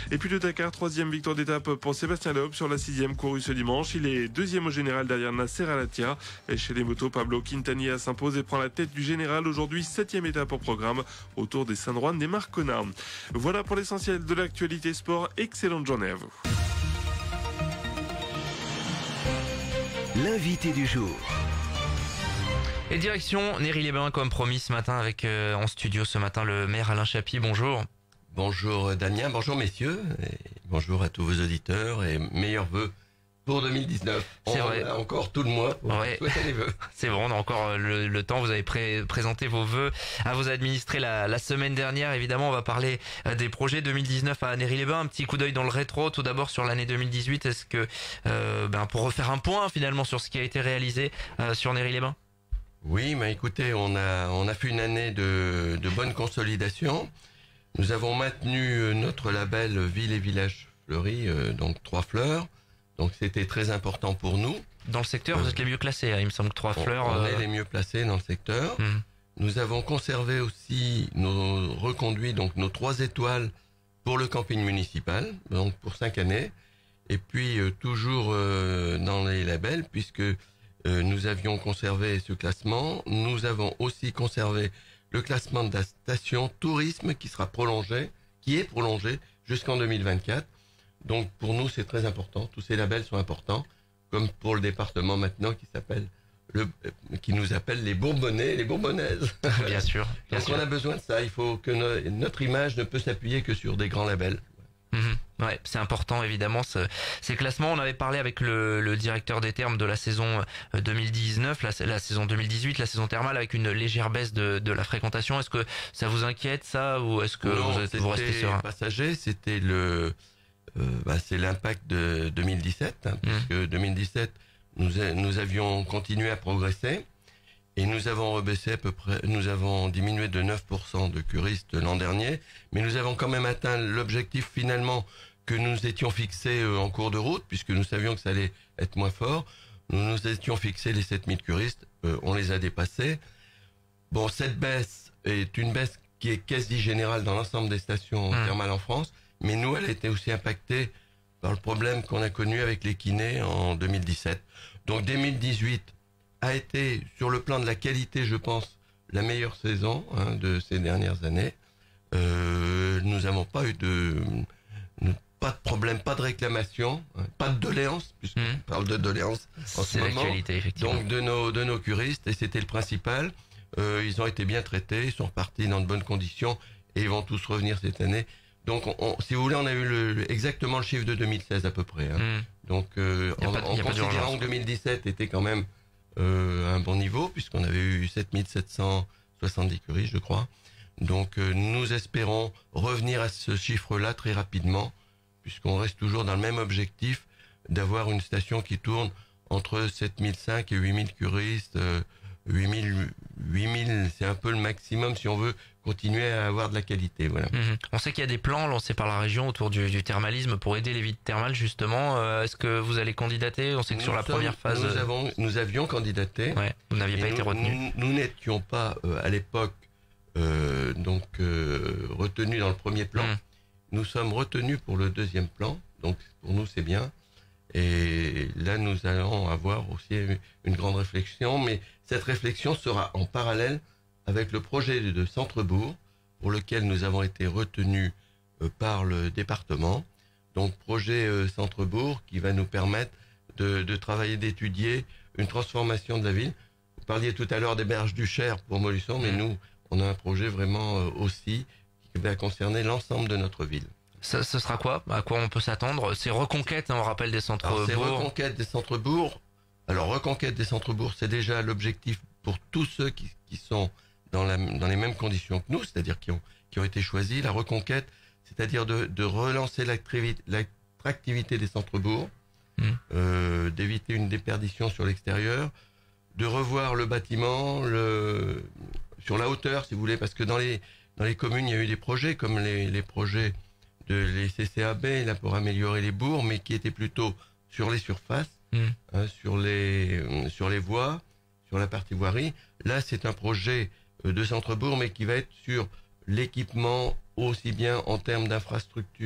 Et puis le Dakar, 3e victoire d'étape pour Sébastien Loeb sur la 6e courue ce dimanche. Il est 2e au général derrière Nasser Al-Attiyah. Et chez les motos, Pablo Quintanilla s'impose et prend la tête du général. Aujourd'hui, 7e étape au programme autour des Saint-Droine des Marcona. Voilà pour l'essentiel de l'actualité sport. Excellente journée à vous. L'invité du jour. Et direction Néry-les-Bains comme promis ce matin avec en studio ce matin le maire Alain Chapy. Bonjour. Bonjour Damien, bonjour messieurs, et bonjour à tous vos auditeurs et meilleurs vœux pour 2019. C'est vrai. On a encore tout le mois pour souhaiter les vœux. C'est bon, on a encore le temps. Vous avez présenté vos vœux à vos administrés la semaine dernière. Évidemment, on va parler des projets 2019 à Néry-les-Bains. Un petit coup d'œil dans le rétro. Tout d'abord sur l'année 2018. Est-ce que, pour refaire un point finalement sur ce qui a été réalisé sur Néry-les-Bains? Oui, mais écoutez, on a fait une année de bonne consolidation. Nous avons maintenu notre label Ville et Village Fleuris, donc 3 fleurs. Donc c'était très important pour nous. Dans le secteur, vous êtes les mieux classés. Il me semble que 3 fleurs. On est les mieux placés dans le secteur. Nous avons conservé aussi nos reconduits, donc nos 3 étoiles pour le camping municipal, donc pour 5 années. Et puis toujours dans les labels, puisque nous avions conservé ce classement. Nous avons aussi conservé le classement de la station tourisme qui est prolongé jusqu'en 2024. Donc pour nous c'est très important. Tous ces labels sont importants, comme pour le département maintenant qui nous appelle les Bourbonnais et les Bourbonnaises. Bien sûr. Donc on a besoin de ça. Il faut que notre image ne peut s'appuyer que sur des grands labels. Ouais, c'est important évidemment ces classements. On avait parlé avec le directeur des thermes de la saison 2019, la saison 2018, la saison thermale avec une légère baisse de la fréquentation. Est-ce que ça vous inquiète ça ou est-ce que vous restez serein? Passager, c'était c'est l'impact de 2017, puisque 2017 nous avions continué à progresser et nous avons diminué de 9% de curistes l'an dernier, mais nous avons quand même atteint l'objectif finalement que nous étions fixés en cours de route, puisque nous savions que ça allait être moins fort. Nous nous étions fixés les 7000 curistes, on les a dépassés. Bon, cette baisse est une baisse qui est quasi générale dans l'ensemble des stations thermales en France, mais nous, elle était aussi impactée par le problème qu'on a connu avec les kinés en 2017. Donc 2018 a été, sur le plan de la qualité, je pense, la meilleure saison de ces dernières années. Nous n'avons pas eu pas de problème, pas de réclamation, pas de doléances, puisqu'on parle de doléances en ce moment. L'actualité, effectivement. Donc de nos curistes, et c'était le principal. Ils ont été bien traités, ils sont repartis dans de bonnes conditions et ils vont tous revenir cette année. Donc, si vous voulez, on a eu exactement le chiffre de 2016 à peu près. Donc, en considérant que 2017 était quand même un bon niveau, puisqu'on avait eu 7770 curistes, je crois. Donc, nous espérons revenir à ce chiffre-là très rapidement, puisqu'on reste toujours dans le même objectif d'avoir une station qui tourne entre 7005 et 8000 curistes. 8000, c'est un peu le maximum si on veut continuer à avoir de la qualité. Voilà. On sait qu'il y a des plans lancés par la région autour du thermalisme pour aider les villes thermales justement. Est-ce que vous allez candidater? On sait que sur la première phase, nous avions candidaté. Ouais, vous n'aviez pas été retenu. Nous n'étions pas à l'époque retenus dans le premier plan. Nous sommes retenus pour le deuxième plan. Donc pour nous c'est bien. Et là, nous allons avoir aussi une grande réflexion, mais cette réflexion sera en parallèle avec le projet de Centre-Bourg, pour lequel nous avons été retenus par le département. Donc, projet Centre-Bourg qui va nous permettre de travailler, d'étudier une transformation de la ville. Vous parliez tout à l'heure des berges du Cher pour Montluçon, mais nous, on a un projet vraiment aussi qui va concerner l'ensemble de notre ville. Ce sera quoi? À quoi on peut s'attendre? C'est reconquête, on rappelle, des centres-bourgs. C'est reconquête des centres-bourgs. Alors, reconquête des centres-bourgs, c'est déjà l'objectif pour tous ceux qui sont dans les mêmes conditions que nous, c'est-à-dire qui ont été choisis. La reconquête, c'est-à-dire de relancer l'attractivité des centres-bourgs, d'éviter une déperdition sur l'extérieur, de revoir le bâtiment, sur la hauteur, si vous voulez, parce que dans les communes, il y a eu des projets comme les projets les CCAB là pour améliorer les bourgs, mais qui étaient plutôt sur les surfaces, sur les voies, sur la partie voirie. Là, c'est un projet de centre-bourg, mais qui va être sur l'équipement aussi bien en termes d'infrastructures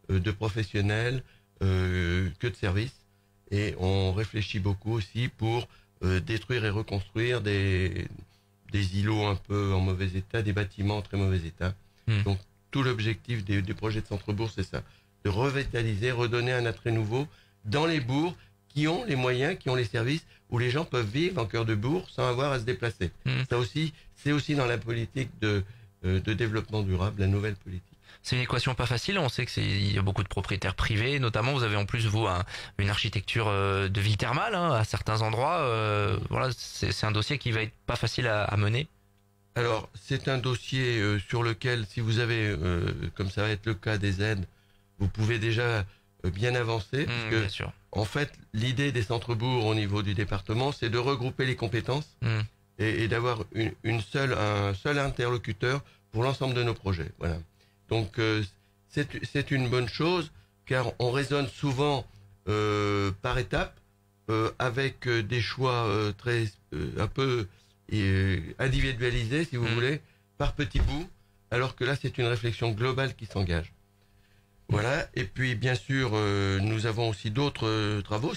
de professionnels que de services. Et on réfléchit beaucoup aussi pour détruire et reconstruire des îlots un peu en mauvais état, des bâtiments en très mauvais état. Donc tout l'objectif des projets de centre-bourg, c'est ça, de revitaliser, redonner un attrait nouveau dans les bourgs qui ont les moyens, qui ont les services, où les gens peuvent vivre en cœur de bourg sans avoir à se déplacer. Ça aussi, c'est aussi dans la politique de développement durable, la nouvelle politique. C'est une équation pas facile. On sait il y a beaucoup de propriétaires privés, notamment. Vous avez en plus vous une architecture de ville thermale à certains endroits. Voilà, c'est un dossier qui va être pas facile à mener. Alors, c'est un dossier sur lequel, si vous avez, comme ça va être le cas des aides, vous pouvez déjà bien avancer. Parce que, bien sûr. En fait, l'idée des centres-bourgs au niveau du département, c'est de regrouper les compétences et d'avoir un seul interlocuteur pour l'ensemble de nos projets. Voilà. Donc, c'est une bonne chose, car on raisonne souvent par étapes, avec des choix très un peu individualisés, si vous voulez, par petits bouts, alors que là, c'est une réflexion globale qui s'engage. Voilà. Et puis, bien sûr, nous avons aussi d'autres travaux.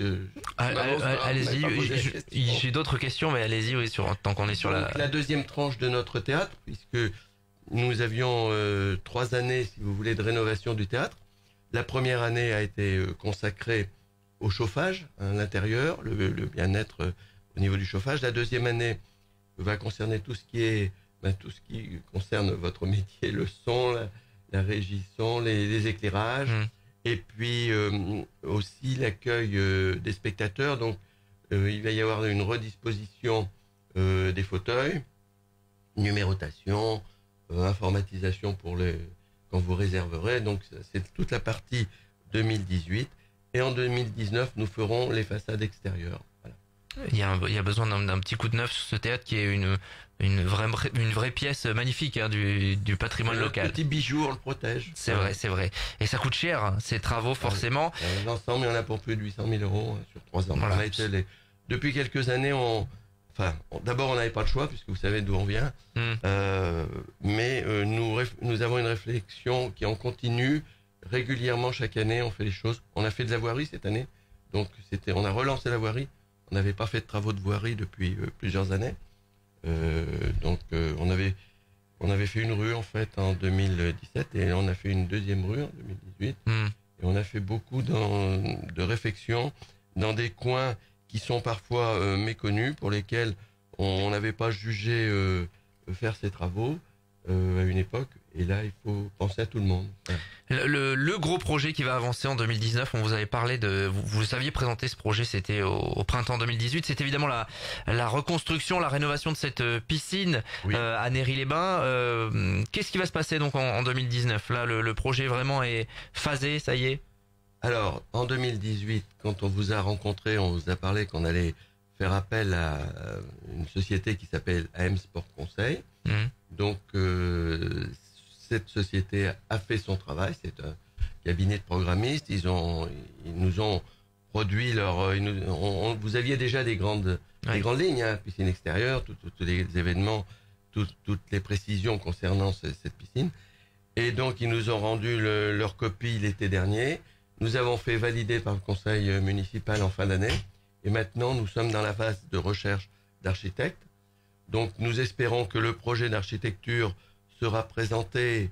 Allez-y. J'ai d'autres questions, mais allez-y. Oui, tant qu'on est sur la deuxième tranche de notre théâtre, puisque nous avions 3 années, si vous voulez, de rénovation du théâtre. La première année a été consacrée au chauffage à l'intérieur, le bien-être au niveau du chauffage. La deuxième année va concerner tout ce qui concerne votre métier, le son, la régie son, les éclairages, et puis aussi l'accueil des spectateurs. Donc il va y avoir une redisposition des fauteuils, numérotation, informatisation quand vous réserverez. Donc c'est toute la partie 2018. Et en 2019, nous ferons les façades extérieures. Voilà. Il y a besoin d'un petit coup de neuf sur ce théâtre qui est une vraie pièce magnifique du patrimoine local. Un petit bijou, on le protège. C'est vrai, c'est vrai. Et ça coûte cher, ces travaux, forcément. L'ensemble, il y en a pour plus de 800 000 euros sur 3 ans. Voilà. Depuis quelques années, d'abord, on n'avait pas le choix, puisque vous savez d'où on vient. Mais nous avons une réflexion qui en continue. Régulièrement, chaque année, on fait les choses. On a fait de la voirie cette année. Donc, on a relancé la voirie. On n'avait pas fait de travaux de voirie depuis plusieurs années. On avait fait une rue, en fait, en 2017. Et on a fait une deuxième rue en 2018. Et on a fait beaucoup de réflexions dans des coins qui sont parfois méconnus, pour lesquels on n'avait pas jugé faire ces travaux à une époque. Et là, il faut penser à tout le monde. Ouais. Le gros projet qui va avancer en 2019, on vous avait parlé vous aviez présenté ce projet, c'était au printemps 2018. C'est évidemment la reconstruction, la rénovation de cette piscine à Néry-les-Bains. Qu'est-ce qui va se passer donc en 2019? Là, le projet vraiment est phasé, ça y est. Alors, en 2018, quand on vous a rencontré, on vous a parlé qu'on allait faire appel à une société qui s'appelle AM Sport Conseil. Donc, cette société a fait son travail. C'est un cabinet de programmistes. Ils nous ont produit vous aviez déjà des grandes lignes, piscine extérieure, tous les événements, toutes les précisions concernant cette piscine. Et donc, ils nous ont rendu leur copie l'été dernier. Nous avons fait valider par le conseil municipal en fin d'année. Et maintenant, nous sommes dans la phase de recherche d'architectes. Donc, nous espérons que le projet d'architecture sera présenté,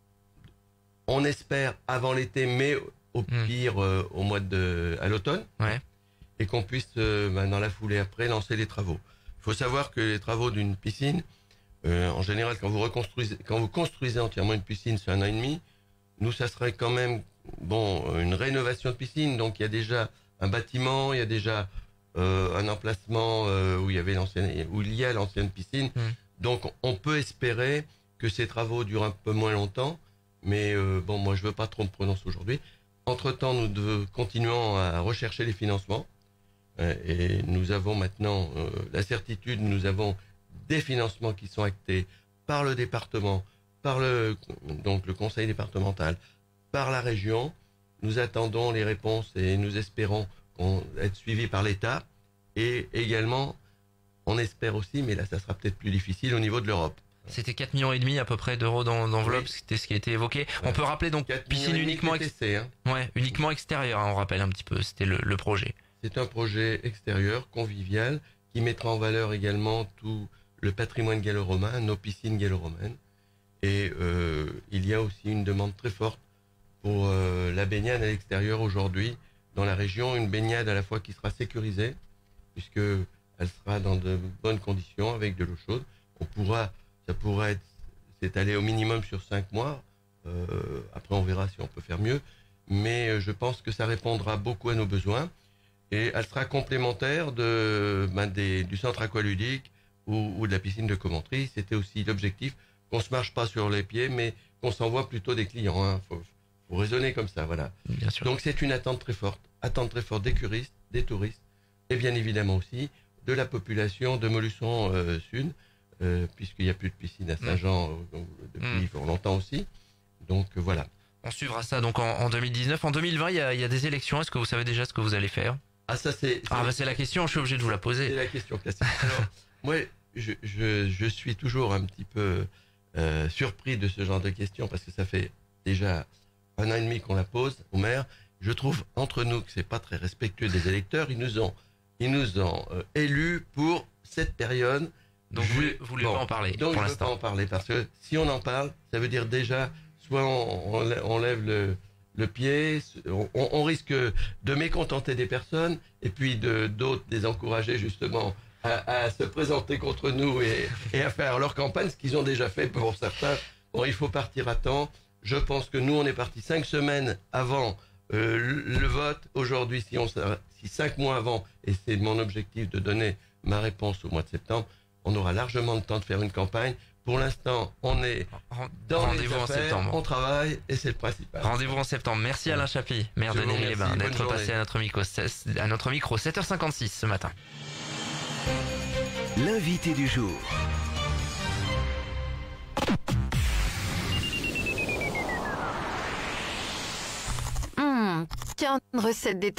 on espère, avant l'été, mais au pire au mois à l'automne. Ouais. Et qu'on puisse, dans la foulée après, lancer les travaux. Il faut savoir que les travaux d'une piscine, en général, quand vous construisez entièrement une piscine, c'est 1 an et demi. Nous, ça serait quand même une rénovation de piscine. Donc, il y a déjà un bâtiment, il y a déjà un emplacement où il y a l'ancienne piscine. Donc, on peut espérer que ces travaux durent un peu moins longtemps. Mais moi, je veux pas trop me prononcer aujourd'hui. Entre-temps, nous continuons à rechercher les financements. Et nous avons maintenant la certitude, nous avons des financements qui sont actés par le département, par le conseil départemental, par la région. Nous attendons les réponses et nous espérons être suivis par l'État. Et également, on espère aussi, mais là, ça sera peut-être plus difficile au niveau de l'Europe. C'était 4,5 millions à peu près d'euros d'enveloppe, Oui. c'était ce qui a été évoqué. On peut rappeler donc 4 piscine millions et demi uniquement, TTC, hein. ouais, uniquement extérieure, hein, on rappelle un petit peu, c'était le projet. C'est un projet extérieur, convivial, qui mettra en valeur également tout le patrimoine gallo-romain, nos piscines gallo-romaines. Et il y a aussi une demande très forte pour la baignade à l'extérieur aujourd'hui dans la région, une baignade à la fois qui sera sécurisée, puisque elle sera dans de bonnes conditions avec de l'eau chaude. Ça pourra s'étaler au minimum sur 5 mois. Après, on verra si on peut faire mieux. Mais je pense que ça répondra beaucoup à nos besoins. Et elle sera complémentaire du centre aqualudique ou de la piscine de Commentry. C'était aussi l'objectif, qu'on se marche pas sur les pieds, mais qu'on s'envoie plutôt des clients. Hein. Faut raisonner comme ça, voilà. Bien sûr. Donc c'est une attente très forte des curistes, des touristes, et bien évidemment aussi de la population de Molusson Sud, puisqu'il n'y a plus de piscine à Saint-Jean depuis fort longtemps aussi. Donc voilà. On suivra ça donc en 2019. En 2020, il y a des élections. Est-ce que vous savez déjà ce que vous allez faire? Ah ça c'est C'est la question, je suis obligé de vous la c'est poser. la question classique. Alors moi je suis toujours un petit peu surpris de ce genre de questions parce que ça fait déjà 1 an et demi qu'on la pose au maire. Je trouve entre nous que c'est pas très respectueux des électeurs. Ils nous ont élus pour cette période. Donc vous voulez pas en parler Donc pour je ne veux pas l'instant. en parler parce que si on en parle, ça veut dire déjà soit on lève le pied, on risque de mécontenter des personnes et puis d'autres les encourager justement à se présenter contre nous et à faire leur campagne, ce qu'ils ont déjà fait pour certains. Bon, il faut partir à temps. Je pense que nous, on est parti 5 semaines avant le vote. Aujourd'hui, si 5 mois avant, et c'est mon objectif de donner ma réponse au mois de septembre, on aura largement le temps de faire une campagne. Pour l'instant, on est dans les Rendez-vous en affaires, septembre. on travaille et c'est le principal. Rendez-vous en septembre. Merci Alain Chappy, maire Je de vous Néry-les-Bains, remercie. d'être Bonne passé journée. à notre micro 7h56 ce matin. L'invité du jour. Tiens, une recette